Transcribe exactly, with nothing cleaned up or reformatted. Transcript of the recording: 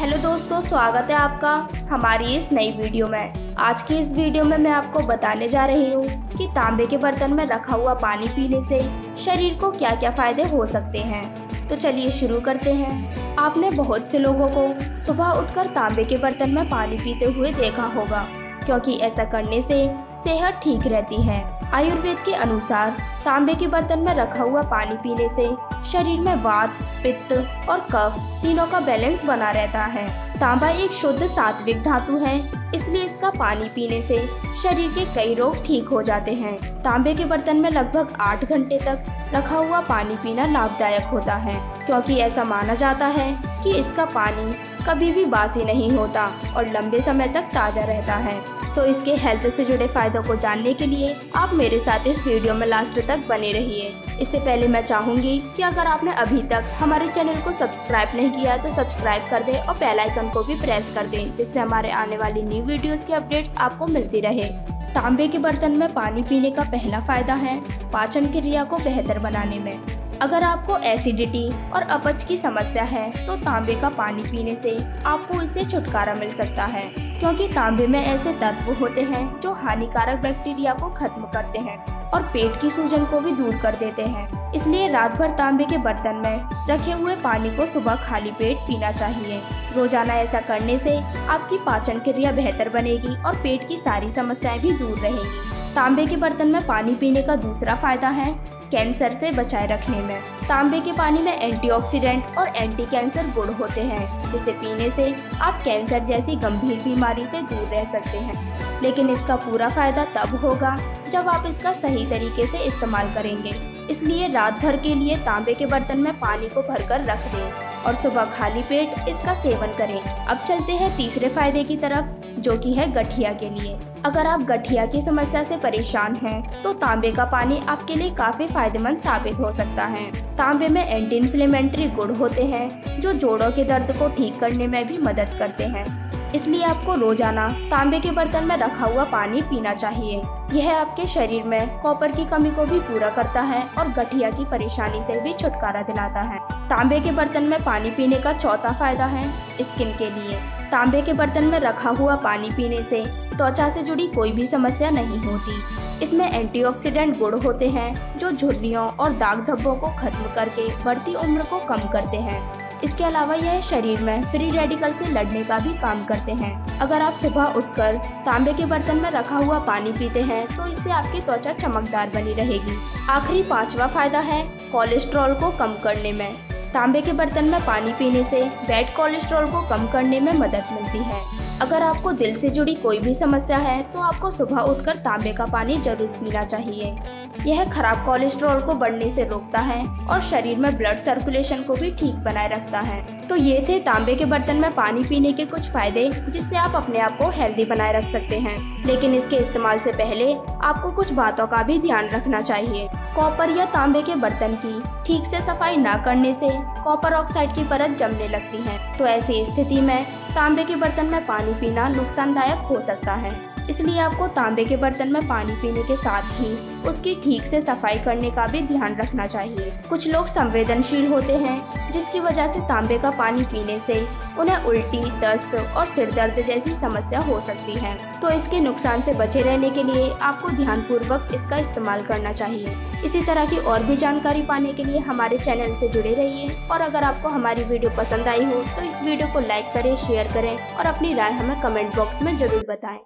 Hello दोस्तों, स्वागत है आपका हमारी इस नई वीडियो में। आज की इस वीडियो में मैं आपको बताने जा रही हूँ कि तांबे के बर्तन में रखा हुआ पानी पीने से शरीर को क्या क्या फायदे हो सकते हैं। तो चलिए शुरू करते हैं। आपने बहुत से लोगों को सुबह उठकर तांबे के बर्तन में पानी पीते हुए देखा होगा, क्योंकि ऐसा करने से सेहत ठीक रहती है। आयुर्वेद के अनुसार तांबे के बर्तन में रखा हुआ पानी पीने से शरीर में वात, पित्त और कफ तीनों का बैलेंस बना रहता है। तांबा एक शुद्ध सात्विक धातु है, इसलिए इसका पानी पीने से शरीर के कई रोग ठीक हो जाते हैं। तांबे के बर्तन में लगभग आठ घंटे तक रखा हुआ पानी पीना लाभदायक होता है, क्योंकि ऐसा माना जाता है कि इसका पानी कभी भी बासी नहीं होता और लंबे समय तक ताज़ा रहता है। तो इसके हेल्थ से जुड़े फायदों को जानने के लिए आप मेरे साथ इस वीडियो में लास्ट तक बने रहिए। इससे पहले मैं चाहूँगी कि अगर आपने अभी तक हमारे चैनल को सब्सक्राइब नहीं किया है तो सब्सक्राइब कर दें और बेल आइकन को भी प्रेस कर दें, जिससे हमारे आने वाली न्यू वीडियोस की अपडेट्स आपको मिलती रहे। तांबे के बर्तन में पानी पीने का पहला फायदा है पाचन क्रिया को बेहतर बनाने में। अगर आपको एसिडिटी और अपच की समस्या है तो तांबे का पानी पीने से आपको इससे छुटकारा मिल सकता है, क्योंकि तांबे में ऐसे तत्व होते हैं जो हानिकारक बैक्टीरिया को खत्म करते हैं और पेट की सूजन को भी दूर कर देते हैं। इसलिए रात भर तांबे के बर्तन में रखे हुए पानी को सुबह खाली पेट पीना चाहिए। रोजाना ऐसा करने से आपकी पाचन क्रिया बेहतर बनेगी और पेट की सारी समस्याएं भी दूर रहेंगी। तांबे के बर्तन में पानी पीने का दूसरा फायदा है कैंसर से बचाए रखने में। तांबे के पानी में एंटीऑक्सीडेंट और एंटी कैंसर गुण होते हैं, जिसे पीने से आप कैंसर जैसी गंभीर बीमारी से दूर रह सकते हैं। लेकिन इसका पूरा फायदा तब होगा जब आप इसका सही तरीके से इस्तेमाल करेंगे। इसलिए रात भर के लिए तांबे के बर्तन में पानी को भरकर रख दें और सुबह खाली पेट इसका सेवन करें। अब चलते हैं तीसरे फायदे की तरफ, जो कि है गठिया के लिए। अगर आप गठिया की समस्या से परेशान हैं, तो तांबे का पानी आपके लिए काफी फायदेमंद साबित हो सकता है। तांबे में एंटी इन्फ्लेमेटरी गुण होते हैं, जो जोड़ों के दर्द को ठीक करने में भी मदद करते हैं। इसलिए आपको रोजाना तांबे के बर्तन में रखा हुआ पानी पीना चाहिए। यह आपके शरीर में कॉपर की कमी को भी पूरा करता है और गठिया की परेशानी से भी छुटकारा दिलाता है। तांबे के बर्तन में पानी पीने का चौथा फायदा है स्किन के लिए। तांबे के बर्तन में रखा हुआ पानी पीने से त्वचा से जुड़ी कोई भी समस्या नहीं होती। इसमें एंटीऑक्सीडेंट गुण होते हैं, जो झुर्रियों और दाग धब्बों को खत्म करके बढ़ती उम्र को कम करते हैं। इसके अलावा यह शरीर में फ्री रेडिकल से लड़ने का भी काम करते हैं। अगर आप सुबह उठकर तांबे के बर्तन में रखा हुआ पानी पीते हैं तो इससे आपकी त्वचा चमकदार बनी रहेगी। आखिरी पांचवा फायदा है कोलेस्ट्रॉल को कम करने में। तांबे के बर्तन में पानी पीने से बैड कोलेस्ट्रॉल को कम करने में मदद मिलती है। अगर आपको दिल से जुड़ी कोई भी समस्या है तो आपको सुबह उठकर तांबे का पानी जरूर पीना चाहिए। यह खराब कोलेस्ट्रॉल को बढ़ने से रोकता है और शरीर में ब्लड सर्कुलेशन को भी ठीक बनाए रखता है। तो ये थे तांबे के बर्तन में पानी पीने के कुछ फायदे, जिससे आप अपने आप को हेल्दी बनाए रख सकते हैं। लेकिन इसके इस्तेमाल से पहले आपको कुछ बातों का भी ध्यान रखना चाहिए। कॉपर या तांबे के बर्तन की ठीक से सफाई न करने से कॉपर ऑक्साइड की परत जमने लगती है, तो ऐसी स्थिति में तांबे के बर्तन में पानी पीना नुकसानदायक हो सकता है। इसलिए आपको तांबे के बर्तन में पानी पीने के साथ ही उसकी ठीक से सफाई करने का भी ध्यान रखना चाहिए। कुछ लोग संवेदनशील होते हैं, जिसकी वजह से तांबे का पानी पीने से उन्हें उल्टी, दस्त और सिर दर्द जैसी समस्या हो सकती है। तो इसके नुकसान से बचे रहने के लिए आपको ध्यानपूर्वक इसका इस्तेमाल करना चाहिए। इसी तरह की और भी जानकारी पाने के लिए हमारे चैनल से जुड़े रहिए। और अगर आपको हमारी वीडियो पसंद आई हो तो इस वीडियो को लाइक करें, शेयर करें और अपनी राय हमें कमेंट बॉक्स में जरूर बताएं।